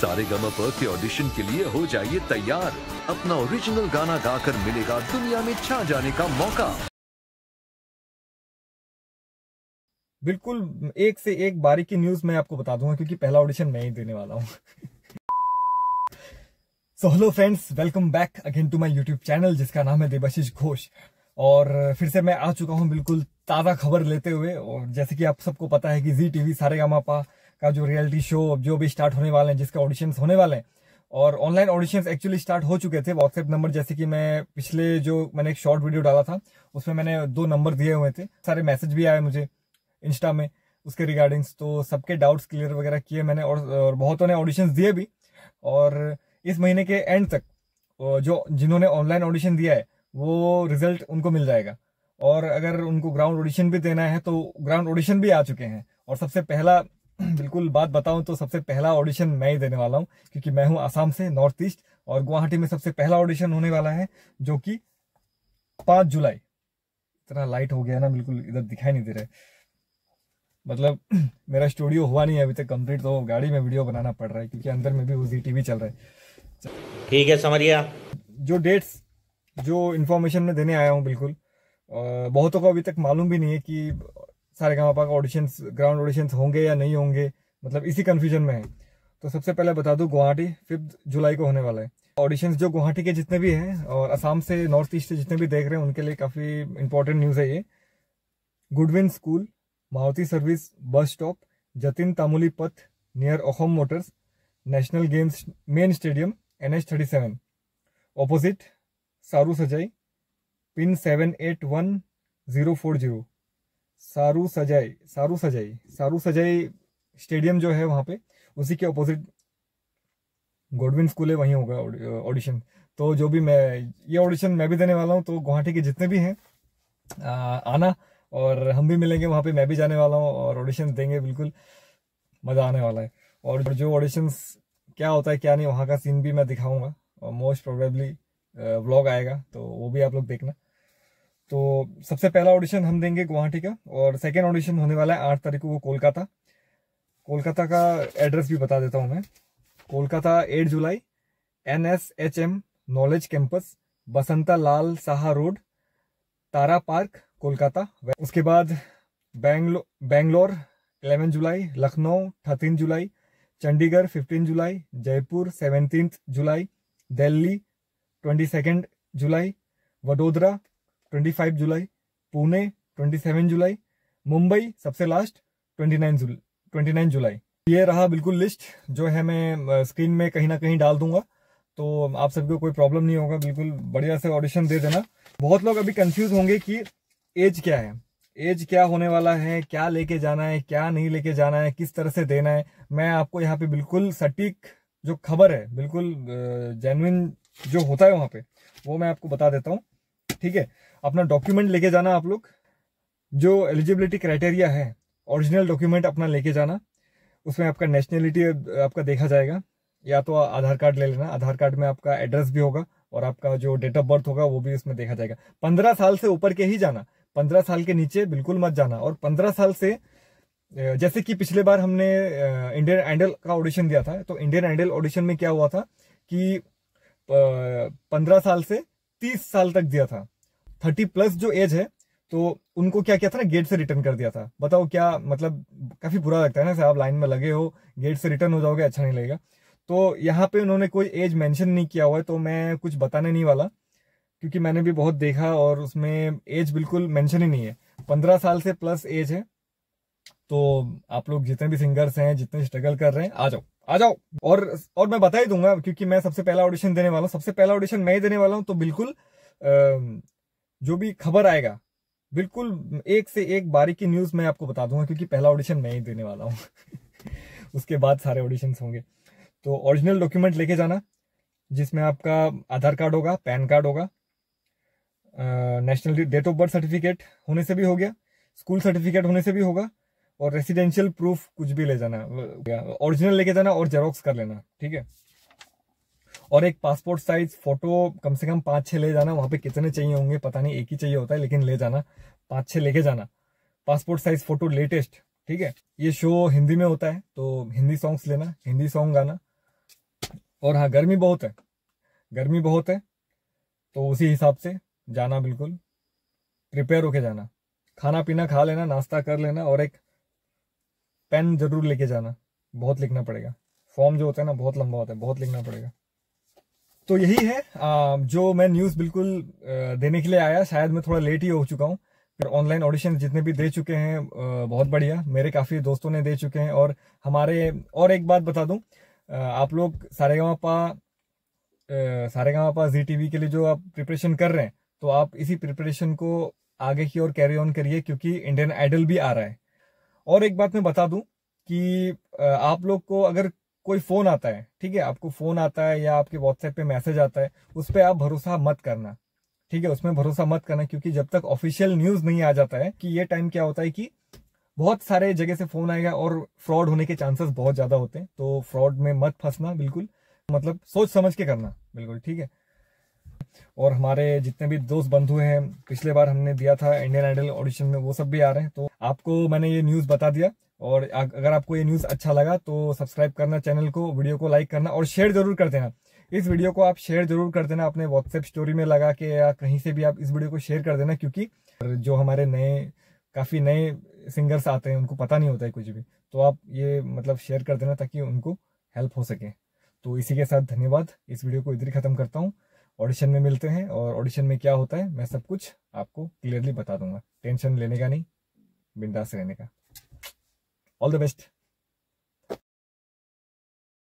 सारेगामापा के ऑडिशन के लिए हो जाइए तैयार। अपना ओरिजिनल गाना गाकर मिलेगा दुनिया में छा जाने का मौका। बिल्कुल एक से एक बारीकी न्यूज मैं आपको बता दूंगा, क्योंकि पहला ऑडिशन मैं ही देने वाला हूँ। So hello friends, welcome back again to my YouTube channel जिसका नाम है देवाशीष घोष। और फिर से मैं आ चुका हूँ बिल्कुल ताज़ा खबर लेते हुए। और जैसे कि आप सबको पता है कि जी टीवी सारेगामापा का जो रियलिटी शो जो भी स्टार्ट होने वाले हैं, जिसके ऑडिशंस होने वाले हैं, और ऑनलाइन ऑडिशंस एक्चुअली स्टार्ट हो चुके थे। व्हाट्सएप नंबर, जैसे कि मैं पिछले जो मैंने एक शॉर्ट वीडियो डाला था उसमें मैंने 2 नंबर दिए हुए थे। सारे मैसेज भी आए मुझे इंस्टा में उसके रिगार्डिंग्स, तो सबके डाउट्स क्लियर वगैरह किए मैंने। और बहुतों ने ऑडिशंस दिए भी। और इस महीने के एंड तक जो जिन्होंने ऑनलाइन ऑडिशन दिया है वो रिजल्ट उनको मिल जाएगा। और अगर उनको ग्राउंड ऑडिशन भी देना है तो ग्राउंड ऑडिशन भी आ चुके हैं। और सबसे पहला बिल्कुल बात बताऊं तो सबसे पहला ऑडिशन मैं ही देने वाला हूं, क्योंकि मैं हूं आसाम से, नॉर्थ ईस्ट। और गुवाहाटी में सबसे पहला ऑडिशन होने वाला है जो कि 5 जुलाई। इतना लाइट हो गया ना, बिल्कुल इधर दिखाई नहीं दे रहा है। मतलब मेरा स्टूडियो हुआ नहीं है अभी तक कंप्लीट, तो गाड़ी में वीडियो बनाना पड़ रहा है क्योंकि अंदर में भी वो जी टीवी चल रहा है। ठीक है, समझ गया। जो डेट्स, जो इन्फॉर्मेशन में देने आया हूँ, बिल्कुल बहुतों को अभी तक मालूम भी नहीं है कि सारेगामापा का ऑडिशंस, ग्राउंड ऑडिशंस होंगे या नहीं होंगे। मतलब इसी कंफ्यूजन में है। तो सबसे पहले बता दूं, गुवाहाटी 5 जुलाई को होने वाला है ऑडिशंस। जो गुवाहाटी के जितने भी हैं और असम से, नॉर्थ ईस्ट से जितने भी देख रहे हैं उनके लिए काफ़ी इंपॉर्टेंट न्यूज़ है ये। Goodwin school, Maruti service bus stop, Jatin Tamuli Path near Okham motors, national games main stadium, NH37 opposite Sarusajai, pin 781040। सारू सजाई स्टेडियम जो है वहाँ पे, उसी के ऑपोजिट गुडविन स्कूल है, वहीं होगा ऑडिशन। तो जो भी ये ऑडिशन मैं भी देने वाला हूँ। तो गुवाहाटी के जितने भी हैं आना, और हम भी मिलेंगे वहाँ पे। मैं भी जाने वाला हूँ और ऑडिशन देंगे, बिल्कुल मज़ा आने वाला है। और जो ऑडिशंस क्या होता है क्या नहीं, वहाँ का सीन भी मैं दिखाऊंगा। और मोस्ट प्रोबेबली व्लॉग आएगा, तो वो भी आप लोग देखना। तो सबसे पहला ऑडिशन हम देंगे गुवाहाटी का, और सेकेंड ऑडिशन होने वाला है 8 तारीख को, वो कोलकाता। कोलकाता का एड्रेस भी बता देता हूँ मैं। कोलकाता 8 जुलाई, NSHM knowledge campus, Basanta Lal Saha road, Tara park, Kolkata. उसके बाद बैंगलोर 11 जुलाई, लखनऊ 13 जुलाई, चंडीगढ़ 15 जुलाई, जयपुर 17 जुलाई, दिल्ली 22 जुलाई, वडोदरा 25 जुलाई, पुणे 27 जुलाई, मुंबई सबसे लास्ट 29 जुलाई। ये रहा बिल्कुल लिस्ट, जो है मैं स्क्रीन में कहीं ना कहीं डाल दूंगा, तो आप सबको कोई प्रॉब्लम नहीं होगा। बिल्कुल बढ़िया से ऑडिशन दे देना। बहुत लोग अभी कंफ्यूज होंगे कि एज क्या है, एज क्या होने वाला है, क्या लेके जाना है, क्या नहीं लेके जाना है, किस तरह से देना है। मैं आपको यहाँ पे बिल्कुल सटीक जो खबर है, बिल्कुल जेन्युइन जो होता है वहाँ पे, वो मैं आपको बता देता हूँ। ठीक है, अपना डॉक्यूमेंट लेके जाना आप लोग। जो एलिजिबिलिटी क्राइटेरिया है, ओरिजिनल डॉक्यूमेंट अपना लेके जाना। उसमें आपका नेशनलिटी आपका देखा जाएगा, या तो आधार कार्ड ले लेना। आधार कार्ड में आपका एड्रेस भी होगा और आपका जो डेट ऑफ बर्थ होगा वो भी उसमें देखा जाएगा। 15 साल से ऊपर के ही जाना, 15 साल के नीचे बिल्कुल मत जाना। और 15 साल से, जैसे कि पिछले बार हमने इंडियन आइडल का ऑडिशन दिया था, तो इंडियन आइडल ऑडिशन में क्या हुआ था कि 15 साल से 30 साल तक दिया था। 30 प्लस जो एज है, तो उनको क्या किया था ना, गेट से रिटर्न कर दिया था। बताओ क्या मतलब, काफी बुरा लगता है ना, आप लाइन में लगे हो, गेट से रिटर्न हो जाओगे, अच्छा नहीं लगेगा। तो यहाँ पे उन्होंने कोई एज मेंशन नहीं किया हुआ है, तो मैं कुछ बताने नहीं वाला, क्योंकि मैंने भी बहुत देखा और उसमें एज बिल्कुल मेंशन ही नहीं है। 15 साल से प्लस एज है। तो आप लोग जितने भी सिंगर्स हैं, जितने स्ट्रगल कर रहे हैं, आ जाओ आ जाओ। और मैं बता ही दूंगा, क्योंकि मैं सबसे पहला ऑडिशन देने वाला हूँ, सबसे पहला ऑडिशन मैं ही देने वाला हूँ। तो बिल्कुल जो भी खबर आएगा, बिल्कुल एक से एक बारीकी न्यूज मैं आपको बता दूंगा, क्योंकि पहला ऑडिशन मैं ही देने वाला हूँ। उसके बाद सारे ऑडिशंस होंगे। तो ओरिजिनल डॉक्यूमेंट लेके जाना, जिसमें आपका आधार कार्ड होगा, पैन कार्ड होगा, national date of birth certificate होने से भी हो गया, स्कूल सर्टिफिकेट होने से भी होगा, और रेसिडेंशियल प्रूफ कुछ भी ले जाना, ओरिजिनल लेके जाना और जेरोक्स कर लेना। ठीक है, और एक पासपोर्ट साइज फोटो कम से कम 5-6 ले जाना। वहां पे कितने चाहिए होंगे पता नहीं, एक ही चाहिए होता है, लेकिन ले जाना 5-6 लेके जाना। Passport size photo latest. ठीक है, ये शो हिंदी में होता है, तो हिंदी सॉन्ग्स लेना, हिंदी सॉन्ग गाना। और हाँ, गर्मी बहुत है, गर्मी बहुत है, तो उसी हिसाब से जाना, बिल्कुल प्रिपेयर होके जाना, खाना पीना खा लेना, नाश्ता कर लेना, और एक पेन जरूर लेके जाना, बहुत लिखना पड़ेगा। फॉर्म जो होता है ना बहुत लंबा होता है, बहुत लिखना पड़ेगा। तो यही है जो मैं न्यूज़ बिल्कुल देने के लिए आया। शायद मैं थोड़ा लेट ही हो चुका हूँ, फिर ऑनलाइन ऑडिशन जितने भी दे चुके हैं बहुत बढ़िया, मेरे काफ़ी दोस्तों ने दे चुके हैं। और हमारे, और एक बात बता दूं, आप लोग सारेगामापा जी टीवी के लिए जो आप प्रिपरेशन कर रहे हैं, तो आप इसी प्रिपरेशन को आगे की ओर कैरी ऑन करिए, क्योंकि इंडियन आइडल भी आ रहा है। और एक बात मैं बता दूं कि आप लोग को अगर कोई फोन आता है, ठीक है, आपको फोन आता है या आपके व्हाट्सएप पे मैसेज आता है, उस पर आप भरोसा मत करना, ठीक है, उसमें भरोसा मत करना, क्योंकि जब तक ऑफिशियल न्यूज नहीं आ जाता है कि ये टाइम क्या होता है कि बहुत सारे जगह से फोन आएगा और फ्रॉड होने के चांसेस बहुत ज्यादा होते हैं। तो फ्रॉड में मत फंसना, बिल्कुल मतलब सोच समझ के करना, बिल्कुल ठीक है। और हमारे जितने भी दोस्त बंधु हैं, पिछले बार हमने दिया था इंडियन आइडल ऑडिशन में, वो सब भी आ रहे हैं। तो आपको मैंने ये न्यूज़ बता दिया, और अगर आपको ये न्यूज़ अच्छा लगा तो सब्सक्राइब करना चैनल को, वीडियो को लाइक करना, और शेयर जरूर कर देना। इस वीडियो को आप शेयर जरूर कर देना, अपने व्हाट्सएप स्टोरी में लगा के या कहीं से भी आप इस वीडियो को शेयर कर देना, क्योंकि जो हमारे काफ़ी नए सिंगर्स आते हैं उनको पता नहीं होता है कुछ भी, तो आप ये मतलब शेयर कर देना ताकि उनको हेल्प हो सके। तो इसी के साथ धन्यवाद, इस वीडियो को इधर ही खत्म करता हूँ। ऑडिशन में मिलते हैं, और ऑडिशन में क्या होता है मैं सब कुछ आपको क्लियरली बता दूंगा। टेंशन लेने का नहीं, बिंदास रहने का। All the best.